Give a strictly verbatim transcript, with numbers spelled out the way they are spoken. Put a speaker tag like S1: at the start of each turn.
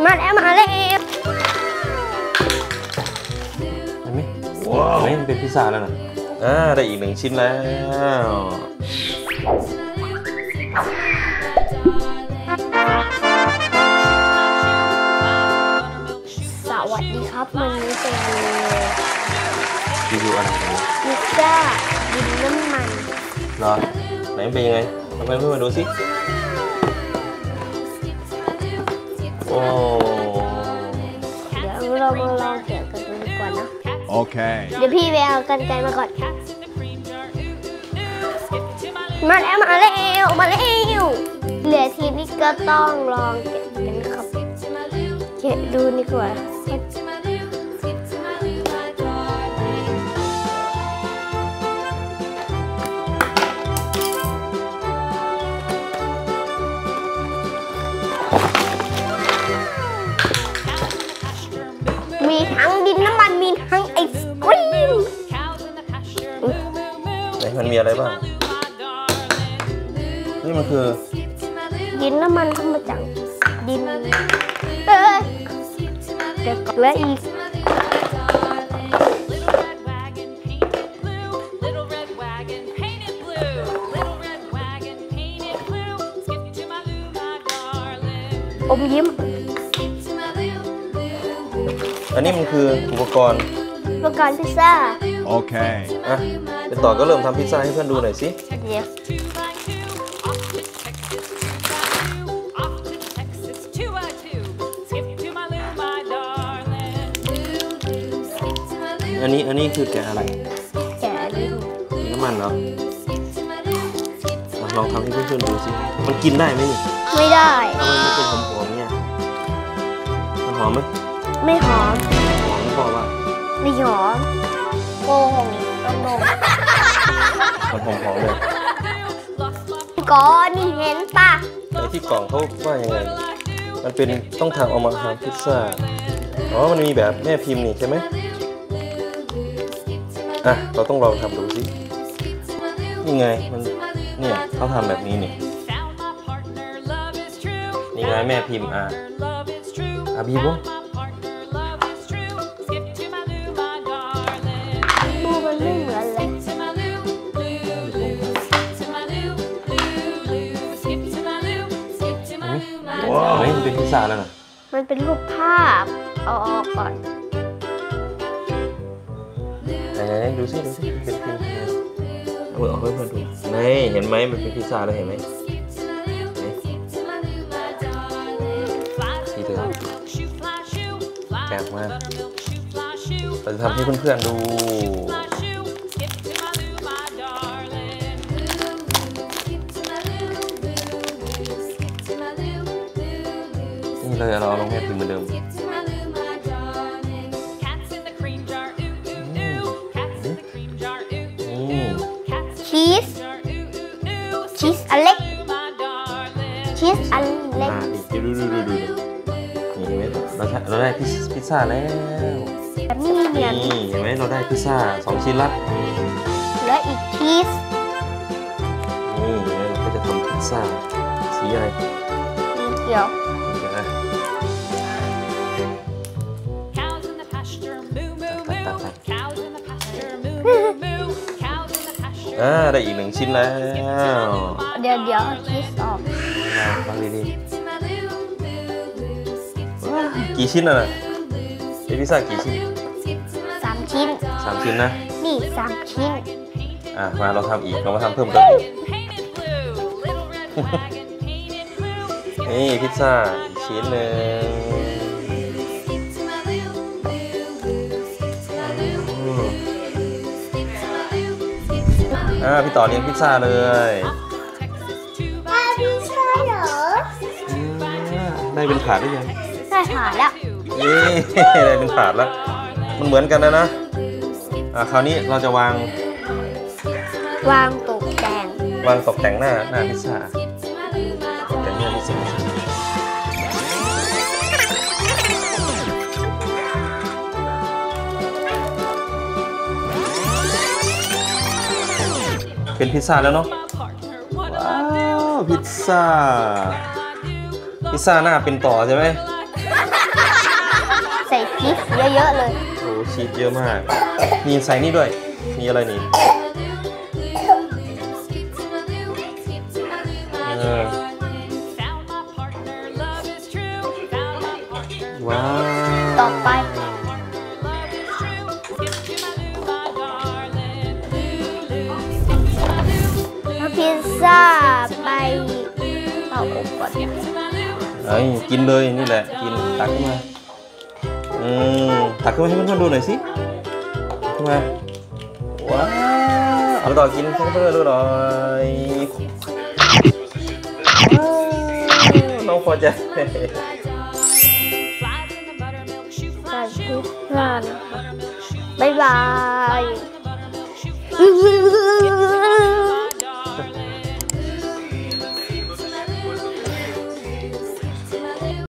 S1: มาแล้วมาแล้วเ
S2: ห็นไหมว้าวนี่เป็นพิซซ่าแล้วนะอ่าได้อีกหนึ่งชิ้นแล้ว
S1: สวัสดีครับมันนี้เป็น
S2: รีวิวอะไรกัน
S1: พิซซ่าดินน้ำมัน
S2: เหรอไหนเป็นยังไงทำไมเพื่อนมาดูสิโอ้
S1: เดี๋ยวเรามาลองเกี่ยวกันดูดีกว่านะ
S3: โอเค
S1: เดี๋ยวพี่ไปเอากันไกรมาก่อนมาแล้วมาแล้วมาแล้วเหลือทีนี้ก็ต้องลองเก็บกันครับเก็บดูดีกว่ามีทั้งดินน้ำมันมีทั้งไอศกรีม
S2: ไหนมันมีอะไรบ้างนี่มันคือ
S1: ดินน้ำมันทำมาจากดินเออเดี๋ยวและอีกอมยิ้ม
S2: อันนี้มันคืออุปกรณ์
S1: อุปกรณ์พิซซ่า
S3: โอเค
S2: อ่ะเป็นต่อก็เริ่มทำพิซซ่าให้เพื่อนดูหน่อยสิ
S1: เดี๋ยว
S2: อันนี้อันนี้คือแกะอะไร
S1: แกะดิน
S2: น้ำมันเหรอลองทำให้เพื่อนๆดูสิมันกินได้ไหมนี่
S1: ไม่ได้
S2: ทำไมมันเป็นหอมๆเนี่ยมันหอมไหม
S1: ไม่หอม
S2: หอมไม่พอป่ะ
S1: ไม่หอมโกหกโกหก
S2: มันหอมๆเลย
S1: ก่อนนี่เห็นป่ะ
S2: ไอ้ที่กล่องเขาว่ายังไงมันเป็นต้องทำเอามาทำพิซซ่าอ๋อมันมีแบบแม่พิมพ์นี่ใช่ไหมอ่ะเราต้องลองทำดูสินี่ไงมันเนี่ยเขาทำแบบนี้นี่นี่ไงแม่พิมพ์อ่ะอาบีบุ
S1: ดูมันไม่เหมือนเลย
S2: ว้าวนี่มันเป็นพิซซ่าแล้วนะ
S1: มันเป็นรูปภาพเอาออกก่อน
S2: ไหนๆดูสิดูสิเป็นพิมพ์เอาออกให้เพื่อนดูนี่เห็นไหมมันเป็นพิซซ่าแล้วเห็นไหมสีเหลืองแกะมาเราจะทำให้เพื่อนๆดูนี่เลยเราลงแม่พิมพ์เหมือนเดิม
S1: ชีสชีสอันเล็กชีสอันเล็ก
S2: ดูดูดูดูดูนี่เห็นไหมเราเราได้พิซซ่าแล้ว
S1: แบบนี้เนี่ย
S2: นี่เห็นไหมเราได้พิซซ่าสองชิ้นละ
S1: แล้วอีกชีส
S2: นี่เราก็จะทำพิซซ่าสีอะไร
S1: สีเขียว
S2: อ่าได้อีกหนึ่งชิ้นแล้ว
S1: เดี๋ยวเดี๋ยวชีสออก
S2: ฟังดีๆกี่ชิ้นอ่ะเป็นพิซซ่ากี่ชิ้น
S1: สามชิ้น
S2: สามชิ้นนะ
S1: นี่สามชิ้น
S2: อ่ะมาเราทำอีกเรามาทำเพิ่มเติมนี่พิซซ่าอีกชิ้นหนึ่งอ่าพี่ต่อเลี้ยงพิซซ่าเลย
S1: พิซซ่าเหรอ
S2: ได้เป็นถาดหรือยัง
S1: ได้ถาดแล้ว
S2: นี่ได้เป็นถาดแล้วมันเหมือนกันนะนะอ่าคราวนี้เราจะวาง
S1: วางตกแต่ง
S2: วางตกแต่งหน้าหน้าพิซซ่าตกแต่งหน้าพิซซ่าเป็นพิซซ่าแล้วเนาะว้าวพิซซ่าพิซซ่าหน้าเป็นต่อใช่ไหม
S1: ส่ชีสเยอะๆเลย
S2: โอ้ชีสเยอะมากนี่ใส่นี่ด้วยมีอะไรนี่เออว้าว
S1: ต่อไปเอาพิซซ่าไปเตาอบก่อน
S2: เอ้ยกินเลยนี่แหละกินตักขึ้นมาอืมตักขึ้นมาให้เพื่อนๆดูหน่อยสิขึ้นมาว้าวเอาต่อกินให้เพื่อนๆดูหน่อยน้องพอใจ
S1: ใส่พิซซ่านะคะบ๊ายบาย